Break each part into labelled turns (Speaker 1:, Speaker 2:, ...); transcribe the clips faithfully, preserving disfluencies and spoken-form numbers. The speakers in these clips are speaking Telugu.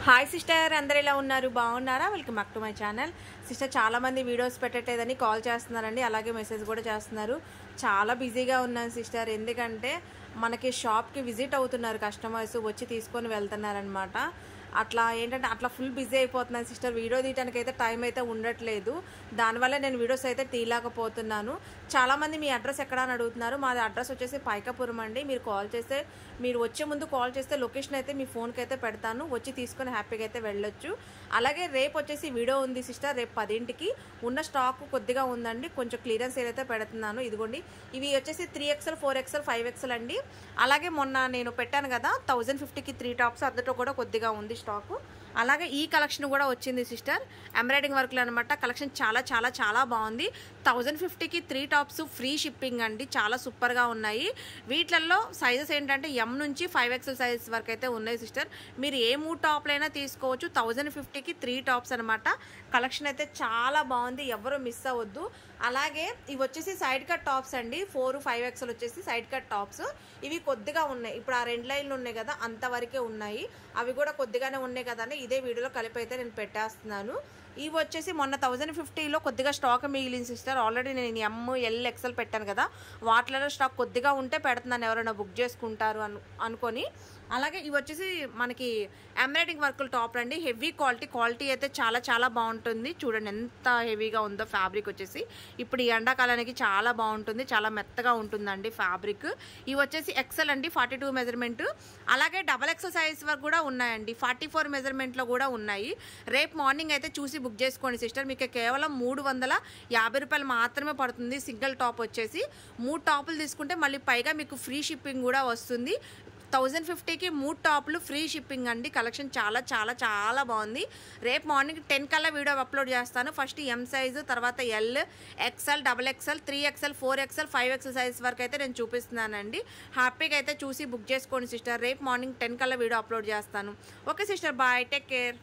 Speaker 1: హాయ్ సిస్టర్, అందరు ఎలా ఉన్నారు? బాగున్నారా? Welcome back to my channel. Sister చాలా మంది వీడియోస్ పెట్టట్లేదని కాల్ చేస్తున్నారండి, అలాగే మెసేజ్ కూడా చేస్తున్నారు. చాలా బిజీగా ఉన్నాను సిస్టర్, ఎందుకంటే మనకి షాప్కి విజిట్ అవుతున్నారు కస్టమర్స్, వచ్చి తీసుకొని వెళ్తున్నారనమాట. అట్లా ఏంటంటే అట్లా ఫుల్ బిజీ అయిపోతున్నాను సిస్టర్. వీడియో తీయడానికి అయితే టైం అయితే ఉండట్లేదు, దానివల్ల నేను వీడియోస్ అయితే తీయలేకపోతున్నాను. చాలామంది మీ అడ్రస్ ఎక్కడ అని అడుగుతున్నారు. మాది అడ్రస్ వచ్చేసి పైకాపురం అండి. మీరు కాల్ చేస్తే, మీరు వచ్చే ముందు కాల్ చేస్తే లొకేషన్ అయితే మీ ఫోన్కి అయితే పెడతాను, వచ్చి తీసుకొని హ్యాపీగా అయితే వెళ్ళొచ్చు. అలాగే రేపు వచ్చేసి వీడియో ఉంది సిస్టర్, రేపు పదింటికి. ఉన్న స్టాక్ కొద్దిగా ఉందండి, కొంచెం క్లియరెన్స్ సేల్ అయితే పెడుతున్నాను. ఇదిగోండి, ఇవి వచ్చేసి three XL four XL five XL అండి. అలాగే మొన్న నేను పెట్టాను కదా థౌజండ్ ఫిఫ్టీకి త్రీ టాప్స్, అందులో కూడా కొద్దిగా ఉంది స్టాకు. అలాగే ఈ కలెక్షన్ కూడా వచ్చింది సిస్టర్, ఎంబ్రాయిడింగ్ వర్క్లు అనమాట. కలెక్షన్ చాలా చాలా చాలా బాగుంది. థౌజండ్ ఫిఫ్టీకి త్రీ టాప్స్, ఫ్రీ షిప్పింగ్ అండి, చాలా సూపర్గా ఉన్నాయి. వీటిల్లో సైజెస్ ఏంటంటే ఎం నుంచి ఫైవ్ ఎక్స్ఎల్ సైజ్ వరకు అయితే ఉన్నాయి సిస్టర్. మీరు ఏ మూడు టాప్లైనా తీసుకోవచ్చు. థౌజండ్ ఫిఫ్టీకి త్రీ టాప్స్ అనమాట. కలెక్షన్ అయితే చాలా బాగుంది, ఎవరు మిస్ అవ్వద్దు. అలాగే ఇవి వచ్చేసి సైడ్ కట్ టాప్స్ అండి, ఫోర్ ఫైవ్ ఎక్స్ఎల్ వచ్చేసి సైడ్ కట్ టాప్స్. ఇవి కొద్దిగా ఉన్నాయి, ఇప్పుడు ఆ రెండు లైన్లు ఉన్నాయి కదా అంతవరకే ఉన్నాయి. అవి కూడా కొద్దిగానే ఉన్నాయి కదా అని ఇదే వీడియోలో కలిపి అయితే నేను పెట్టేస్తున్నాను. ఇవి వచ్చేసి మొన్న థౌజండ్ ఫిఫ్టీలో కొద్దిగా స్టాక్ మిగిలింది సిస్టర్. ఆల్రెడీ నేను ఎమ్ ఎల్ ఎక్స్ఎల్ పెట్టాను కదా, వాటిలో స్టాక్ కొద్దిగా ఉంటే పెడుతున్నాను, ఎవరైనా బుక్ చేసుకుంటారు అను అనుకొని. అలాగే ఇవి వచ్చేసి మనకి ఎంబ్రాయిడింగ్ వర్కుల టాప్ అండి, హెవీ క్వాలిటీ. క్వాలిటీ అయితే చాలా చాలా బాగుంటుంది. చూడండి ఎంత హెవీగా ఉందో ఫ్యాబ్రిక్ వచ్చేసి. ఇప్పుడు ఈ ఎండాకాలానికి చాలా బాగుంటుంది, చాలా మెత్తగా ఉంటుందండి ఫ్యాబ్రిక్. ఇవి వచ్చేసి ఎక్సెల్ అండి, ఫార్టీ టూ మెజర్మెంట్. అలాగే డబల్ ఎక్సెల్ సైజ్ వరకు కూడా ఉన్నాయండి, ఫార్టీ ఫోర్ మెజర్మెంట్లో కూడా ఉన్నాయి. రేపు మార్నింగ్ అయితే చూసి బుక్ చేసుకోండి సిస్టర్. మీకు కేవలం మూడు వందల యాభై రూపాయలు మాత్రమే పడుతుంది సింగిల్ టాప్ వచ్చేసి. మూడు టాపులు తీసుకుంటే మళ్ళీ పైగా మీకు ఫ్రీ షిప్పింగ్ కూడా వస్తుంది. థౌజండ్ ఫిఫ్టీకి మూడు టాపులు ఫ్రీ షిప్పింగ్ అండి. కలెక్షన్ చాలా చాలా చాలా బాగుంది. రేపు మార్నింగ్ టెన్ కల్లా వీడియో అప్లోడ్ చేస్తాను. ఫస్ట్ ఎం సైజు, తర్వాత L, XL, double XL, three XL, four XL, five XL size వరకు అయితే నేను చూపిస్తున్నానండి. హ్యాపీగా అయితే చూసి బుక్ చేసుకోండి సిస్టర్. రేపు మార్నింగ్ టెన్ కల్లా వీడియో అప్లోడ్ చేస్తాను. Okay sister, bye, take care.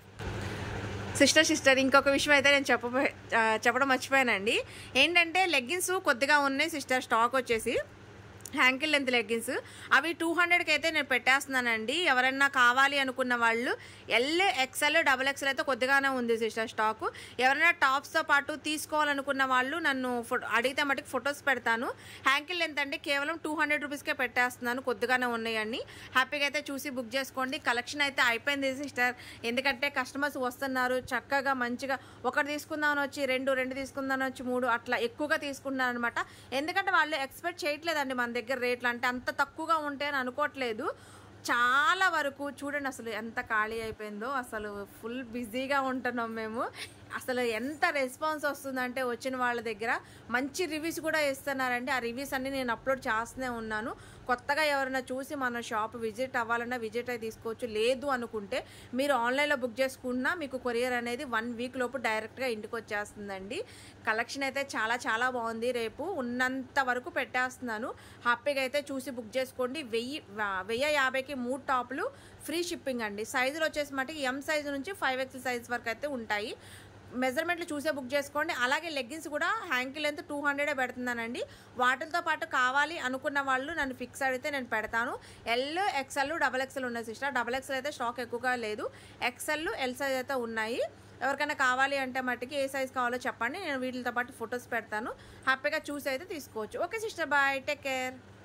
Speaker 1: Sister sister ఇంకొక విషయం అయితే నేను చెప్ప చెప్పడం మర్చిపోయానండి. ఏంటంటే లెగ్గిన్స్ కొద్దిగా ఉన్నాయి సిస్టర్, స్టాక్ వచ్చేసి హ్యాంకిల్ లెంత్ లెగ్గిన్స్. అవి టూ హండ్రెడ్కి అయితే నేను పెట్టేస్తున్నానండి. ఎవరైనా కావాలి అనుకున్న వాళ్ళు ఎల్, ఎక్స్ఎల్, డబల్ ఎక్స్ఎల్ అయితే కొద్దిగానే ఉంది సిస్టర్ స్టాకు. ఎవరైనా టాప్స్తో పాటు తీసుకోవాలనుకున్న వాళ్ళు నన్ను ఫోటో అడిగితే మటుకు ఫొటోస్ పెడతాను. హ్యాంకిల్ లెంత్ అంటే కేవలం టూ హండ్రెడ్ రూపీస్కే పెట్టేస్తున్నాను, కొద్దిగానే ఉన్నాయండి. హ్యాపీగా అయితే చూసి బుక్ చేసుకోండి. కలెక్షన్ అయితే అయిపోయింది సిస్టర్, ఎందుకంటే కస్టమర్స్ వస్తున్నారు చక్కగా మంచిగా. ఒకటి తీసుకుందామని వచ్చి రెండు, రెండు తీసుకుందామని వచ్చి మూడు, అట్లా ఎక్కువగా తీసుకుంటున్నారు అనమాట. ఎందుకంటే వాళ్ళు ఎక్స్పెక్ట్ చేయట్లేదండి మన దగ్గర రేట్లు అంటే అంత తక్కువగా ఉంటాయని అనుకోవట్లేదు. చాలా వరకు చూడండి అసలు ఎంత ఖాళీ అయిపోయిందో. అసలు ఫుల్ బిజీగా ఉంటున్నాం మేము. అసలు ఎంత రెస్పాన్స్ వస్తుందంటే వచ్చిన వాళ్ళ దగ్గర మంచి రివ్యూస్ కూడా ఇస్తున్నారండి. ఆ రివ్యూస్ అన్ని నేను అప్లోడ్ చేస్తూనే ఉన్నాను. కొత్తగా ఎవరైనా చూసి మన షాప్ విజిట్ అవ్వాలన్నా విజిట్ అయి తీసుకోవచ్చు. లేదు అనుకుంటే మీరు ఆన్లైన్లో బుక్ చేసుకున్నా మీకు కొరియర్ అనేది వన్ వీక్ లోపు డైరెక్ట్గా ఇంటికి వచ్చేస్తుందండి. కలెక్షన్ అయితే చాలా చాలా బాగుంది. రేపు ఉన్నంత వరకు పెట్టేస్తున్నాను. హ్యాపీగా అయితే చూసి బుక్ చేసుకోండి. వెయ్యి వెయ్యి యాభైకి మూడు టాపులు ఫ్రీ షిప్పింగ్ అండి. సైజులు వచ్చేసి మటుకు ఎం సైజు నుంచి ఫైవ్ ఎక్స్ సైజ్ వరకు అయితే ఉంటాయి. మెజర్మెంట్లు చూసే బుక్ చేసుకోండి. అలాగే లెగ్గిన్స్ కూడా హ్యాంకిల్ లెంత్ టూ హండ్రెడే పెడుతున్నానండి. వాటితో పాటు కావాలి అనుకున్న వాళ్ళు నన్ను ఫిక్స్ అడిగితే నేను పెడతాను. ఎల్, ఎక్స్ఎల్, డబల్ ఎక్స్ఎల్ ఉన్నాయి సిస్టర్. డబల్ ఎక్స్ఎల్ అయితే స్టాక్ ఎక్కువగా లేదు. ఎక్స్ఎల్, ఎల్ సైజ్ అయితే ఉన్నాయి. ఎవరికైనా కావాలి అంటే మట్టుకి ఏ సైజ్ కావాలో చెప్పండి, నేను వీటితో పాటు ఫొటోస్ పెడతాను. హ్యాపీగా చూసి అయితే తీసుకోవచ్చు. Okay sister, bye, take care.